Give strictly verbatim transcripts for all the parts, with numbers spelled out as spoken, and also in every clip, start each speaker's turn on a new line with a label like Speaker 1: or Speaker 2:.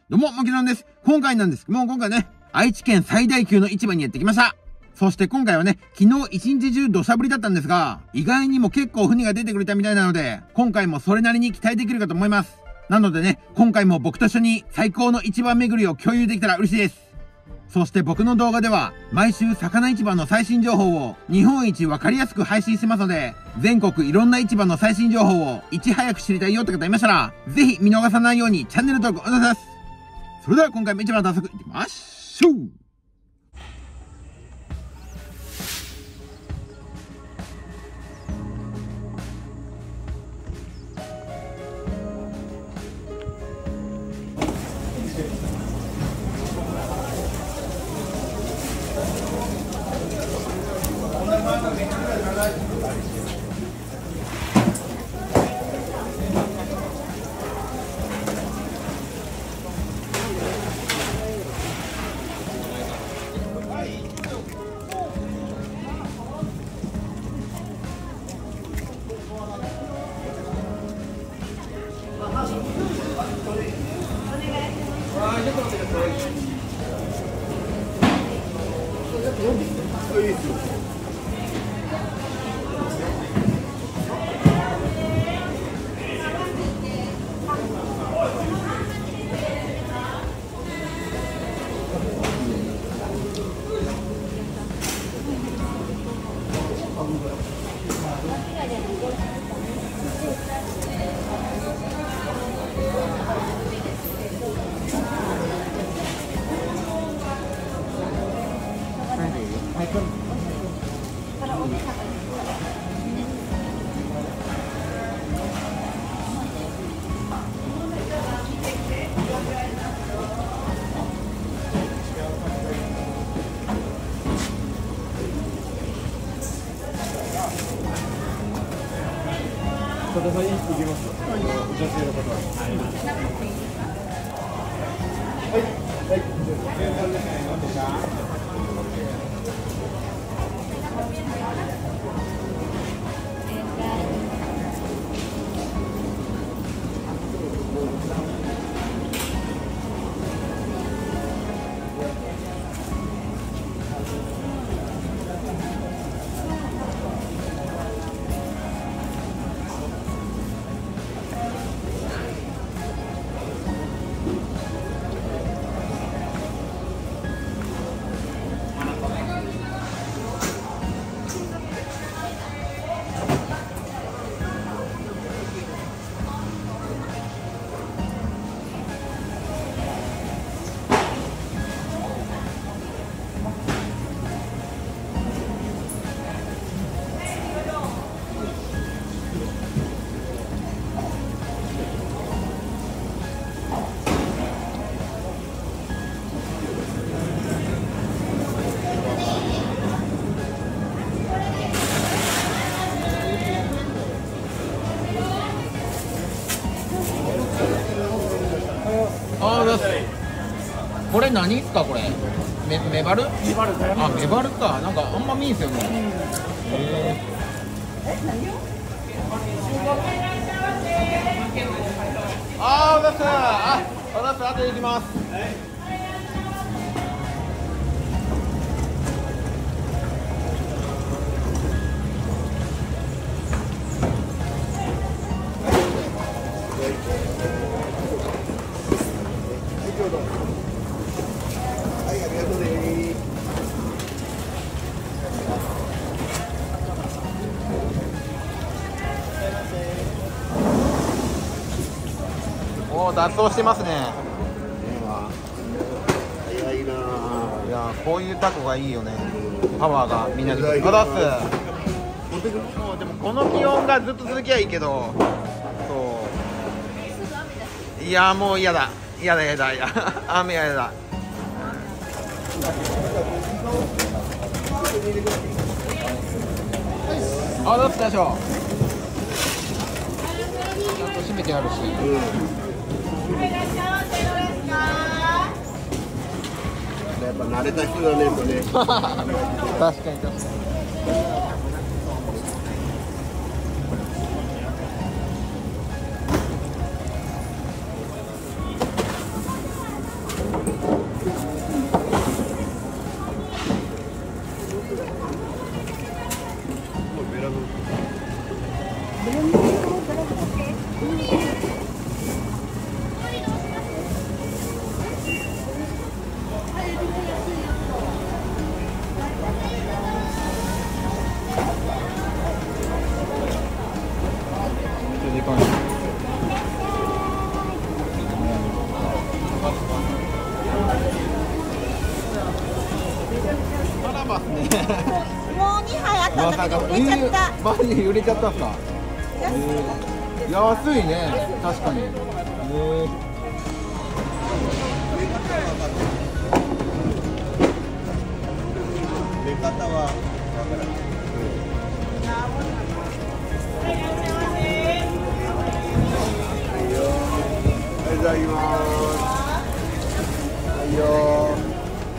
Speaker 1: どうも、もきろんです。今回なんですけども、今回ね、愛知県最大級の市場にやってきました。そして今回はね、昨日一日中土砂降りだったんですが、意外にも結構船が出てくれたみたいなので、今回もそれなりに期待できるかと思います。なのでね、今回も僕と一緒に最高の市場巡りを共有できたら嬉しいです。そして僕の動画では、毎週魚市場の最新情報を日本一わかりやすく配信してますので、全国いろんな市場の最新情報をいち早く知りたいよって方いましたら、ぜひ見逃さないようにチャンネル登録お願いします。それでは今回も市場の早速行きましょう。
Speaker 2: たださんいきます。女性の方。はい。はい。
Speaker 1: これ何ですかこれ？メメバル？メバルあメバルか。なんかあんま見んすよね。へえ。ああ、おだす。あ、おだす後で行きます。おお、脱走してますね。
Speaker 2: 早いな。
Speaker 1: いや、こういうタコがいいよね。パワーがみんなで。あだす。もうでもこの気温がずっと続きゃいいけど、そう。いやもう嫌だ。嫌だ嫌だ嫌だ。雨嫌だ。あ、だすでしょ。ちゃんと閉めてあるし。うん
Speaker 2: やっぱ慣れた人だねとね。
Speaker 1: 確かに確かに。
Speaker 3: もうにはいあったんだけど売れちゃった。
Speaker 1: マジで売れちゃったんすか。安いね、確かに。えー、出方はわからない。おはようございます。はいよー。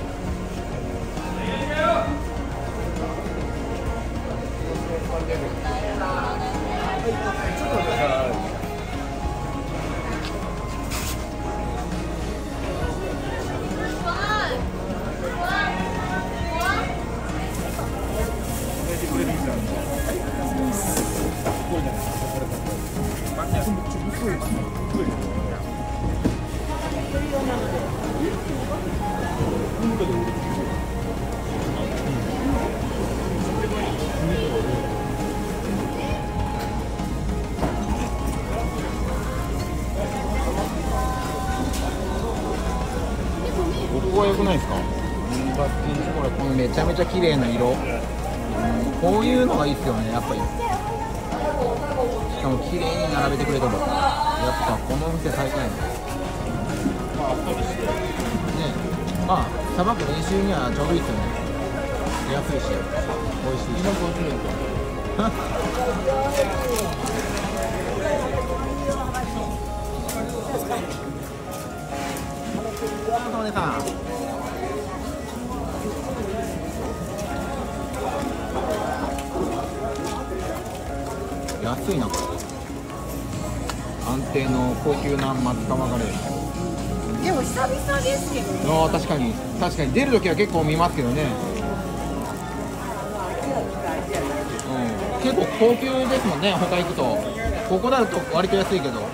Speaker 1: ここは良くないですか？これこのめちゃめちゃ綺麗な色、うん、こういうのがいいですよね、やっぱり。しかも綺麗に並べてくれとる。やっぱこの店最高やね。ね、まあさばく練習にはちょうどいいですよね。安いし美味しいし。お姉さん。安いなこれ。安定の高級な松川ガレー。
Speaker 3: でも久々ですけどね。
Speaker 1: ああ確かに確かに出るときは結構見ますけどね。うん、結構高級ですもんね。他行くとここだと割と安いけど。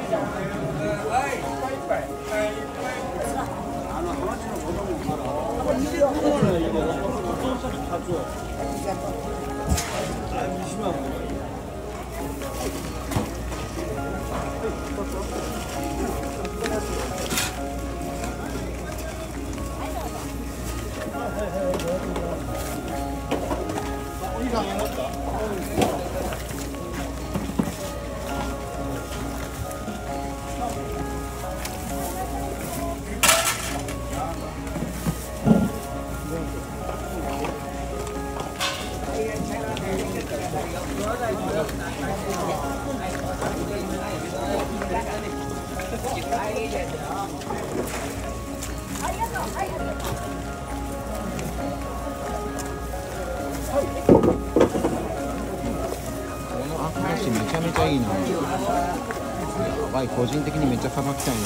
Speaker 1: めちゃめちゃいいな。やばい、個人的にめっちゃさばきたいな。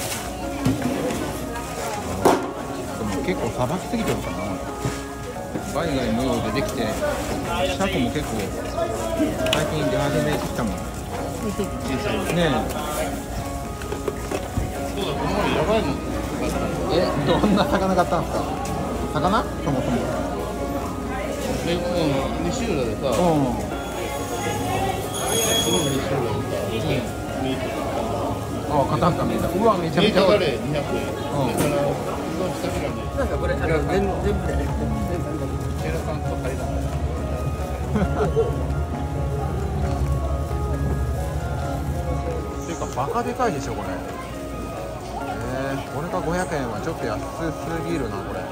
Speaker 1: でも結構さばきすぎてるかな。バイガイ無料でできて、シャコも結構最近出始めてきたもん。ねえ。やばいもん。え、どんな魚買ったんですか？魚？そもそも。
Speaker 2: え、うん、西浦でさ。うん。
Speaker 1: ああ、カタンカメだ。うわ、めちゃめちゃ。
Speaker 2: カレーにひゃくえん。なんかこれ、あの、全部で。全部で。チェラさんと借りた。
Speaker 1: っていうか、バカでかいでしょ、これ。ええー、これがごひゃくえんはちょっと安すぎるな、これ。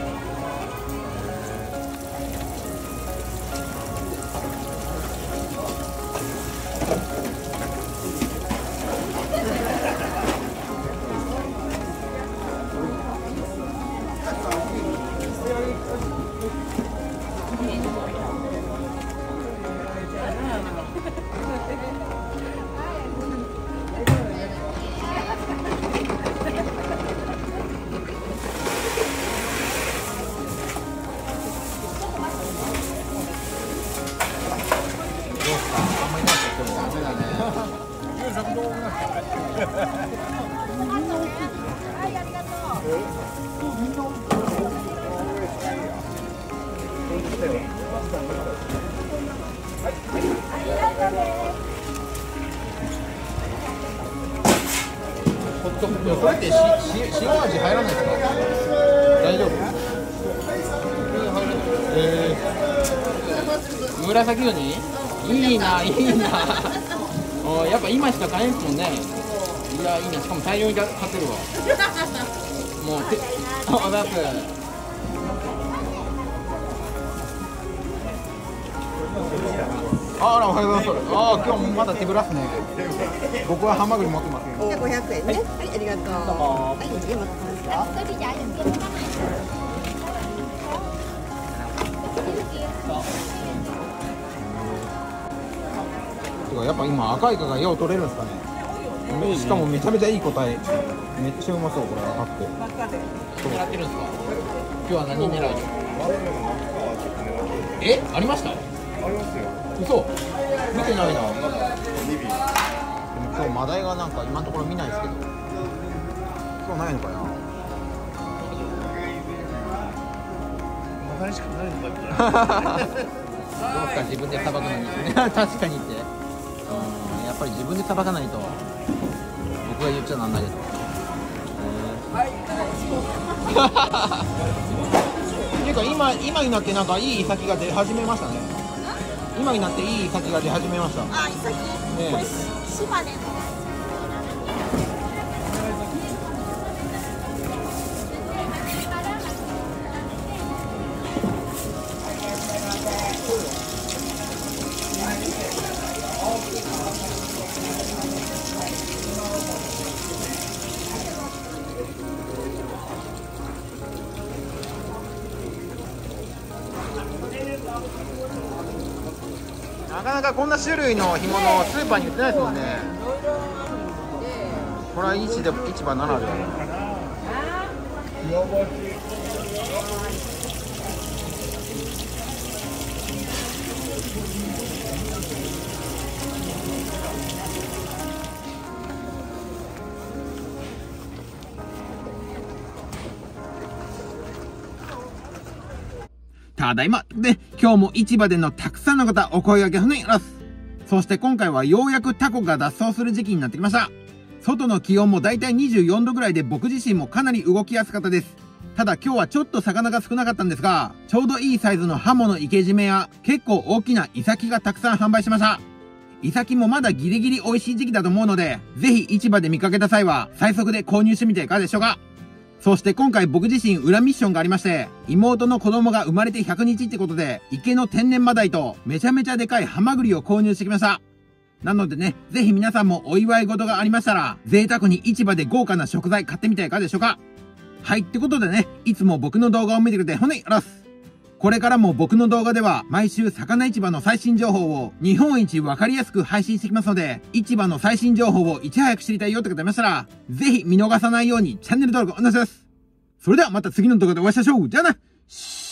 Speaker 1: それってしし塩味入らないですか？大丈夫？ えー、紫ウニいいな、いいな。おやっぱ今しか買えんすもんね。いや、いいな。しかも大量に買ってるわ。もうて、あ、だってあら、おはようございます。ああ、今日もまだ手ぶらっすね。僕はハマグリ持ってますよ。
Speaker 3: じゃあごひゃくえんね。はい、ありがとう。はい、家持ってますか。
Speaker 1: てかやっぱ今赤イカがよう取れるんですかね。しかもめちゃめちゃいい答え。めっちゃうまそうこれ赤くて。狙ってるんですか。今日は何狙う？え、ありました？ありますよ。嘘。見てないな。でも今日マダイがなんか今のところ見ないですけど。今日ないのかな。
Speaker 2: マダイしかないのかみたいな。
Speaker 1: どうですか自分でさばくのに。確かにって。うん、やっぱり自分でさばかないと。僕が言っちゃなんだけど。っていうか今今になってなんかいいイサキが出始めましたね。今になっていいイサキが出始めました。
Speaker 3: あ、イサキ。
Speaker 1: ね、
Speaker 3: これ島根の。
Speaker 1: なかなかこんな種類の干物スーパーに売ってないですもんね。これは市で市場ならでは。ただいま。で、今日も市場でのたくさんの方お声掛けお願いします。そして今回はようやくタコが脱走する時期になってきました。外の気温もだいたいにじゅうよんどぐらいで僕自身もかなり動きやすかったです。ただ今日はちょっと魚が少なかったんですが、ちょうどいいサイズのハモの生け締めや結構大きなイサキがたくさん販売しました。イサキもまだギリギリ美味しい時期だと思うので、ぜひ市場で見かけた際は最速で購入してみていかがでしょうか。そして今回僕自身裏ミッションがありまして、妹の子供が生まれてひゃくにちってことで、池の天然マダイとめちゃめちゃでかいハマグリを購入してきました。なのでね、ぜひ皆さんもお祝い事がありましたら、贅沢に市場で豪華な食材買ってみていかがでしょうか。はい、ってことでね、いつも僕の動画を見てくれてほねあらす。これからも僕の動画では毎週魚市場の最新情報を日本一わかりやすく配信してきますので、市場の最新情報をいち早く知りたいよって方いましたら、ぜひ見逃さないようにチャンネル登録お願いします。それではまた次の動画でお会いしましょう。じゃあな。